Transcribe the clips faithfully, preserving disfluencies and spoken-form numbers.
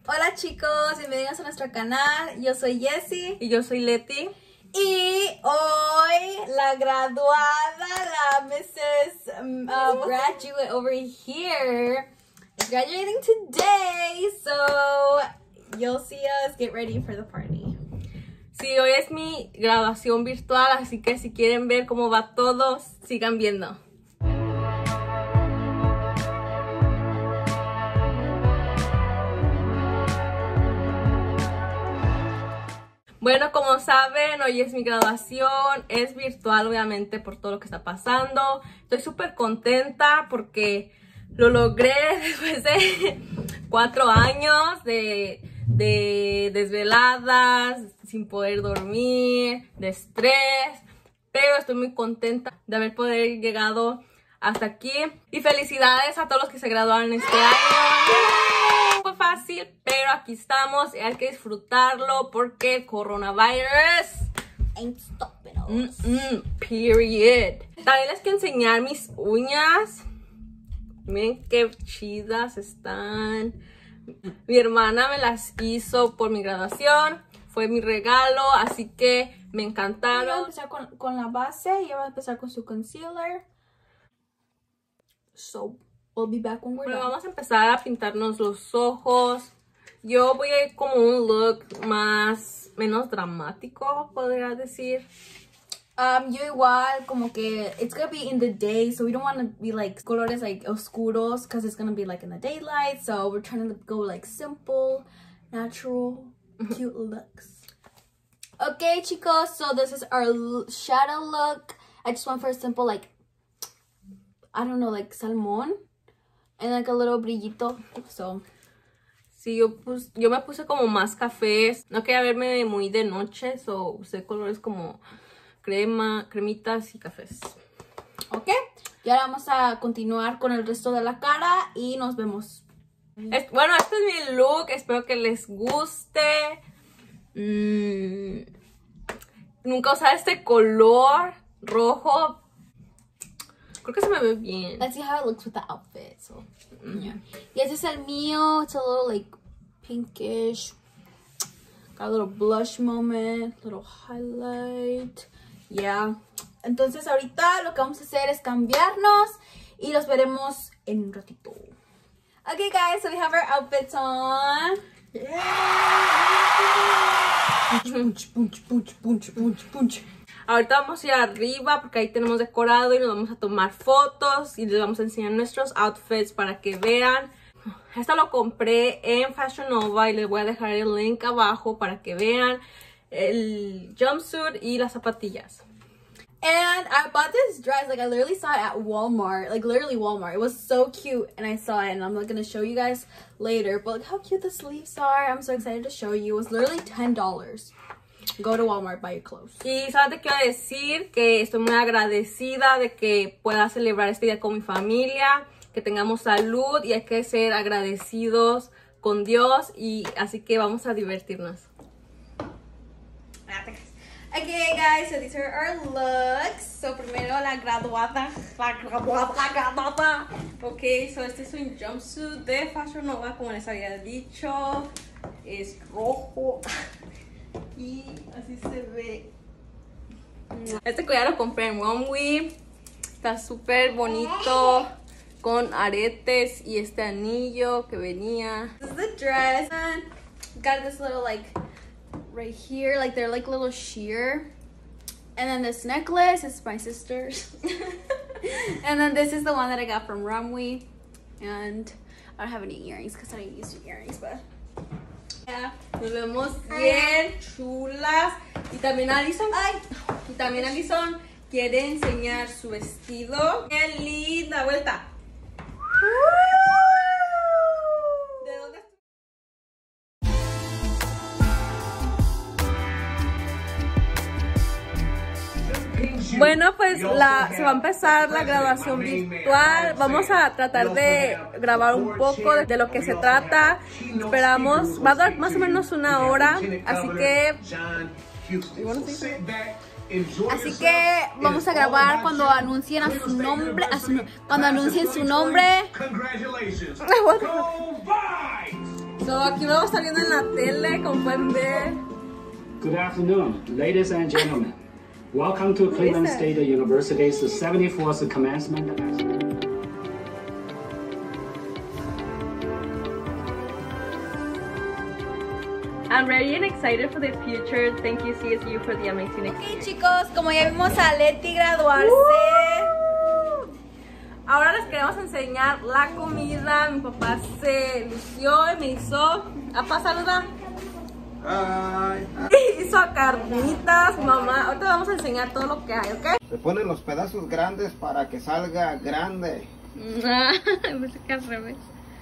Hola chicos, bienvenidos a nuestro canal. Yo soy Jessie. Y yo soy Leti. Y hoy la graduada, la missus Um, uh, graduate over here is graduating today. So you'll see us get ready for the party. Sí, hoy es mi graduación virtual, así que si quieren ver cómo va todo, sigan viendo. Bueno, como saben, hoy es mi graduación, es virtual obviamente por todo lo que está pasando. Estoy súper contenta porque lo logré después de cuatro años de, de desveladas, sin poder dormir, de estrés. Pero estoy muy contenta de haber poder llegado hasta aquí. Y felicidades a todos los que se graduaron este año. No fue fácil, pero aquí estamos y hay que disfrutarlo porque el coronavirus Ain't stopping us. Mm -mm, period. También les quiero enseñar mis uñas. Miren qué chidas están. Mi hermana me las hizo por mi graduación. Fue mi regalo, así que me encantaron. Voy a empezar con, con la base y ella va a empezar con su concealer. So, we'll be back when we're Bueno, done. vamos a empezar a pintarnos los ojos. Yo voy a ir como un look más, menos dramático, podría decir. Um, yo igual, como que it's gonna be in the day, so we don't want to be like colores like oscuros, because it's gonna be like in the daylight. So we're trying to go like simple, natural, cute looks. Okay, chicos, so this is our shadow look. I just went for a simple like, I don't know, like salmón and like a little brillito. So Sí, yo, pus, yo me puse como más cafés. No quería verme muy de noche, so usé colores como crema, cremitas y cafés. ok, y ahora vamos a continuar con el resto de la cara y nos vemos. Es, bueno, este es mi look. Espero que les guste. Mm, nunca usaba este color rojo. Creo que se me ve bien. Let's see how it looks with the outfit. So, yeah. Y ese es el mío. It's a little like pinkish. Got a little blush moment, little highlight. Yeah. Entonces ahorita lo que vamos a hacer es cambiarnos y los veremos en un ratito. Okay, guys, so we have our outfits on. Yeah. Punch, punch, punch, punch, punch, punch. Ahorita vamos a ir arriba porque ahí tenemos decorado y nos vamos a tomar fotos y les vamos a enseñar nuestros outfits para que vean. Esta lo compré en Fashion Nova y les voy a dejar el link abajo para que vean el jumpsuit y las zapatillas. And I bought this dress, like I literally saw it at Walmart, like literally Walmart. It was so cute and I saw it and I'm like going to show you guys later. But look how cute the sleeves are. I'm so excited to show you. It was literally ten dollars. Go to Walmart, buy your clothes. Y sabes, te quiero decir que estoy muy agradecida de que pueda celebrar este día con mi familia, que tengamos salud y hay que ser agradecidos con Dios y así que vamos a divertirnos. Okay guys, so these are our looks. So primero la graduada, la graduada, la graduada. Ok, so este es un jumpsuit de Fashion Nova, como les había dicho. Es rojo. Y así se ve. Este collar lo compré en Runway. Está súper bonito. Con aretes y este anillo que venía. This is the dress. And got this little like right here, like they're like little sheer. And then this necklace is my sister's. And then this is the one that I got from Runway. And I don't have any earrings because I didn't use earrings, but yeah. Nos vemos bien chulas. Y también Alison, ay, y también Alison quiere enseñar su vestido. ¡Qué linda! Vuelta. ¿De dónde? Bueno, pues la, se va a empezar la graduación virtual. Vamos a tratar de grabar un poco de, de lo que se trata. Esperamos, va a dar más o menos una hora, así que... Bueno, sí. Así que vamos a grabar cuando anuncien a su nombre, a su, cuando anuncien su nombre. So, aquí vamos saliendo en la tele, como pueden ver. Good afternoon, ladies and gentlemen. Welcome to Cleveland State University's seventy-fourth commencement. I'm ready and excited for the future. Thank you, C S U, for the amazing Ok, experience. chicos, como ya vimos a Leti graduarse. Uh, ahora les queremos enseñar la comida. Mi papá se lució y me hizo. Apa, saluda. Ay, Hizo carnitas, mamá. Ahorita vamos a enseñar todo lo que hay, ¿ok? se ponen los pedazos grandes para que salga grande. Pensé que al revés.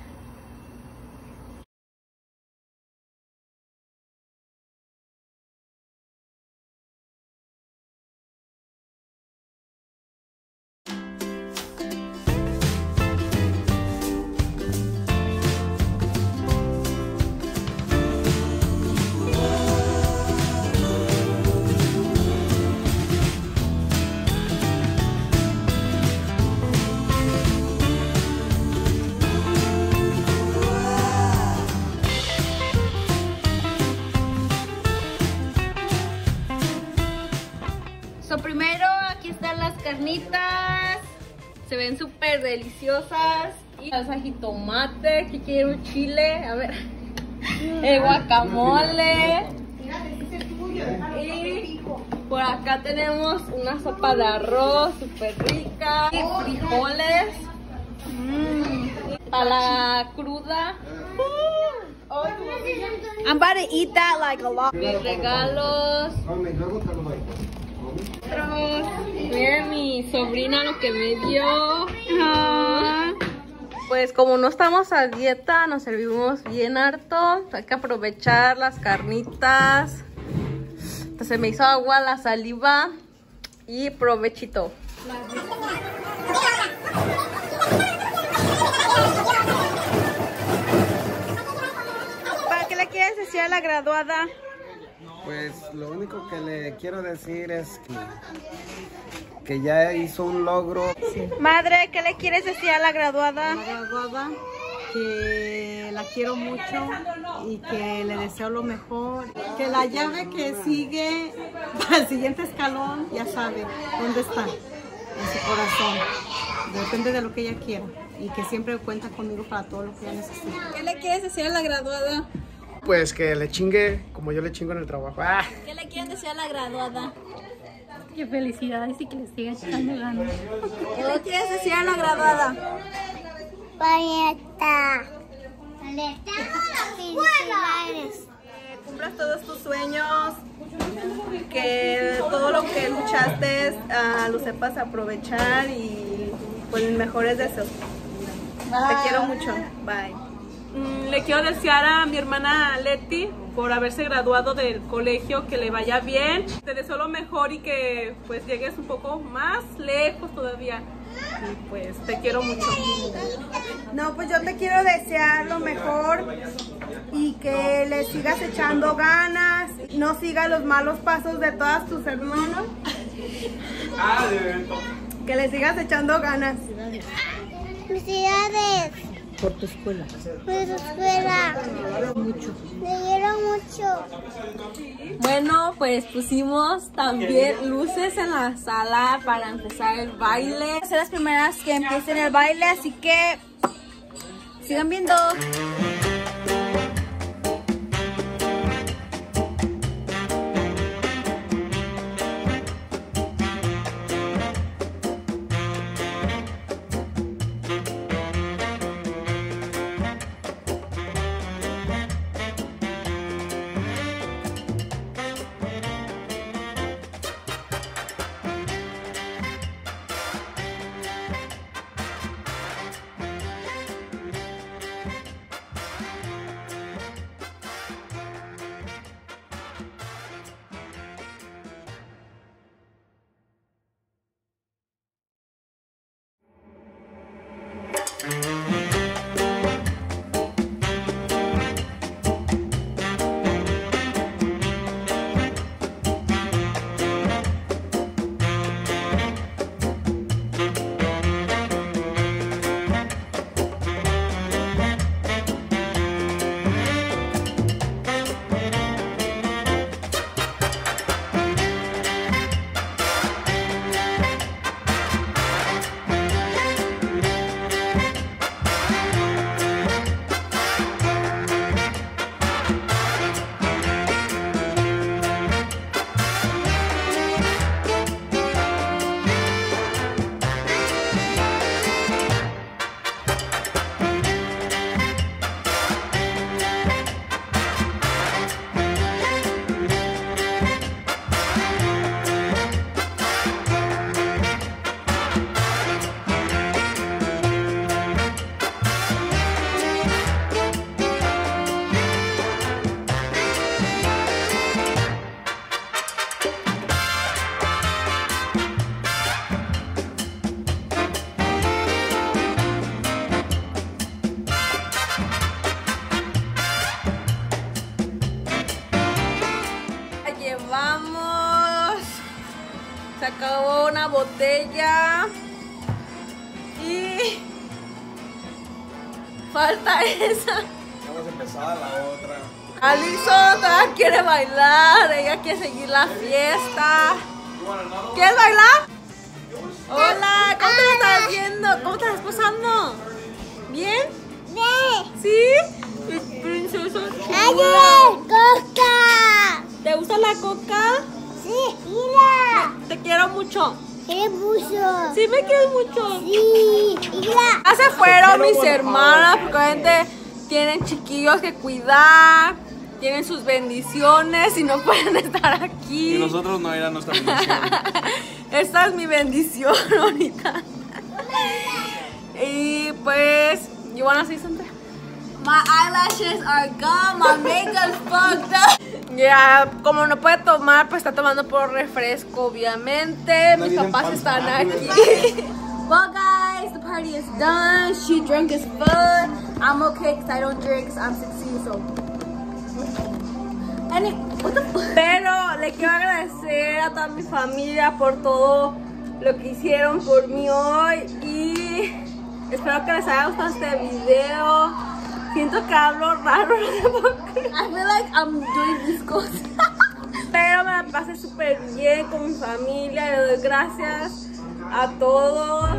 So, primero aquí están las carnitas, se ven súper deliciosas. Y salsa de jitomate, que quiero un chile, a ver, el guacamole. Y por acá tenemos una sopa de arroz súper rica, y frijoles, mm, para la cruda. I'm about to eat that like a lot. Mis regalos. Come, luego te lo doy. Miren mi sobrina lo que me dio. Ah. Pues como no estamos a dieta, nos servimos bien harto. Hay que aprovechar las carnitas. Entonces me hizo agua la saliva y provechito. ¿Para qué le quieres decir a la graduada? Pues lo único que le quiero decir es que, que ya hizo un logro. Madre, ¿qué le quieres decir a la graduada? Graduada, que la quiero mucho y que le deseo lo mejor. Que la llave que sigue al siguiente escalón, ya sabe dónde está, en su corazón. Depende de lo que ella quiera y que siempre cuenta conmigo para todo lo que ella necesite. ¿Qué le quieres decir a la graduada? Pues que le chingue como yo le chingo en el trabajo. ¡Ah! ¿Qué le quieres decir a la graduada? Qué felicidades y que le siga echando ganas. ¿Qué le quieres decir a la graduada? Paleta. Paleta. Felicidades. Que cumplas todos tus sueños, que todo lo que luchaste uh, lo sepas aprovechar y pues mis mejores deseos. Te quiero mucho. Bye. Mm, le quiero desear a mi hermana Leti por haberse graduado del colegio, que le vaya bien. Te deseo lo mejor y que pues llegues un poco más lejos todavía. Y pues te quiero mucho. No, pues yo te quiero desear lo mejor y que le sigas echando ganas, no sigas los malos pasos de todas tus hermanas. Que le sigas echando ganas. Felicidades. Por tu escuela. Por tu escuela. Mucho. Te quiero mucho. Bueno, pues pusimos también luces en la sala para empezar el baile. Ser las primeras que empiecen el baile, así que sigan viendo. Se acabó una botella. Y falta esa. Vamos a empezar la otra. Alison todavía quiere bailar. Ella quiere seguir la fiesta. ¿Quieres bailar? Hola, ¿cómo te lo estás viendo? ¿Cómo te estás pasando? ¿Bien? ¿Sí? Princesa chula. ¡Coca! ¿Te gusta la coca? Sí, mira. Te quiero mucho. ¿Quieres mucho? ¿Sí me quieres mucho? Sí, mira. Ya se fueron mis hermanas porque obviamente tienen chiquillos que cuidar, tienen sus bendiciones y no pueden estar aquí. Y nosotros no era nuestra bendición. Esta es mi bendición ahorita. Y pues, you wanna say something? My eyelashes are gone, my makeup's fucked up. Ya, como no puede tomar, pues está tomando por refresco, obviamente. Mis papás están aquí. Well guys, the party is done. She drank as fuck. I'm okay because I don't drink because I'm sixteen, so. Any, what the fuck? Pero le quiero agradecer a toda mi familia por todo lo que hicieron por mí hoy. Y espero que les haya gustado este video. Siento que hablo raro, no sé por qué. I feel like I'm doing this close. Pero me la pasé súper bien con mi familia. Le doy gracias a todos.